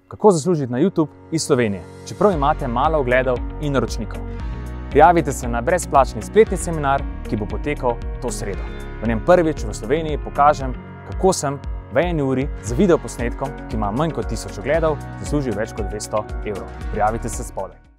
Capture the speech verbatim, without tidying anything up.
Kako zaslužiti na YouTube iz Slovenije, čeprav imate malo ogledov in naročnikov. Prijavite se na brezplačni spletni seminar, ki bo potekal to sredo. V njem prvič v Sloveniji pokažem, kako sem v eni uri z videoposnetkom, ki ima manj kot tisoč ogledov, zaslužil več kot dvesto evrov. Prijavite se spodaj.